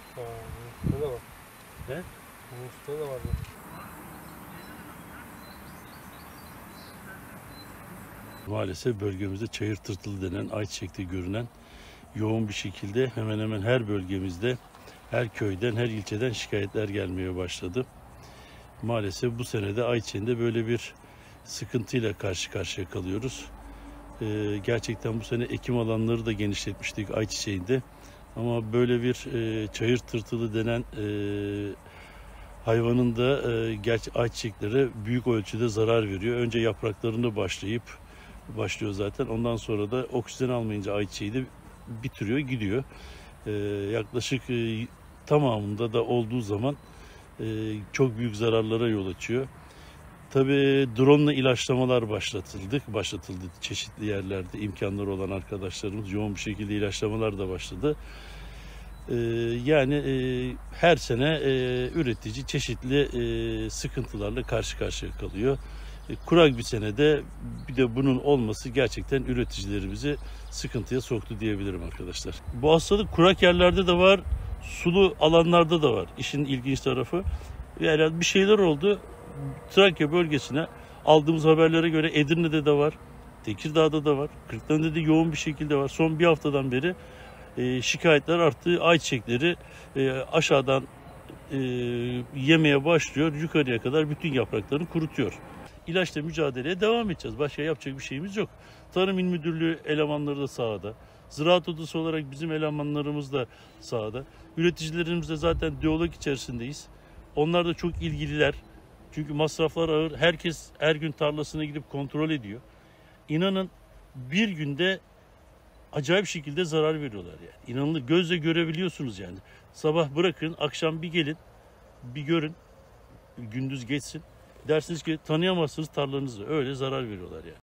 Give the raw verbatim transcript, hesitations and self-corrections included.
Ha, Mustafa da var. He? Mustafa da var. Maalesef bölgemizde çayır tırtılı denen ayçiçekli görünen yoğun bir şekilde hemen hemen her bölgemizde, her köyden, her ilçeden şikayetler gelmeye başladı. Maalesef bu senede ayçiçeğinde böyle bir sıkıntıyla karşı karşıya kalıyoruz. Ee, gerçekten bu sene ekim alanları da genişletmiştik ayçiçeğinde. Ama böyle bir e, çayır tırtılı denen e, hayvanın da e, gerçi ayçiçeklere büyük ölçüde zarar veriyor. Önce yapraklarını başlayıp başlıyor zaten. Ondan sonra da oksijen almayınca ayçiçeği de bitiriyor, gidiyor. Ee, yaklaşık e, tamamında da olduğu zaman e, çok büyük zararlara yol açıyor. Tabii drone ile ilaçlamalar başlatıldı. Başlatıldı çeşitli yerlerde imkanları olan arkadaşlarımız yoğun bir şekilde ilaçlamalar da başladı. Ee, yani e, her sene e, üretici çeşitli e, sıkıntılarla karşı karşıya kalıyor. E, kurak bir senede bir de bunun olması gerçekten üreticilerimizi sıkıntıya soktu diyebilirim arkadaşlar. Bu hastalık kurak yerlerde de var, sulu alanlarda da var. İşin ilginç tarafı. Yani bir şeyler oldu. Trakya bölgesine aldığımız haberlere göre Edirne'de de var, Tekirdağ'da da var, Kırklareli'de de yoğun bir şekilde var. Son bir haftadan beri e, şikayetler arttı. Ayçiçekleri e, aşağıdan e, yemeye başlıyor. Yukarıya kadar bütün yapraklarını kurutuyor. İlaçla mücadeleye devam edeceğiz. Başka yapacak bir şeyimiz yok. Tarım İl Müdürlüğü elemanları da sahada. Ziraat Odası olarak bizim elemanlarımız da sahada. Üreticilerimizle zaten diyalog içerisindeyiz. Onlar da çok ilgililer. Çünkü masraflar ağır. Herkes her gün tarlasına gidip kontrol ediyor. İnanın bir günde acayip şekilde zarar veriyorlar yani. İnanılır. Gözle görebiliyorsunuz yani. Sabah bırakın, akşam bir gelin, bir görün. Gündüz geçsin. Dersiniz ki tanıyamazsınız tarlanızı. Öyle zarar veriyorlar yani.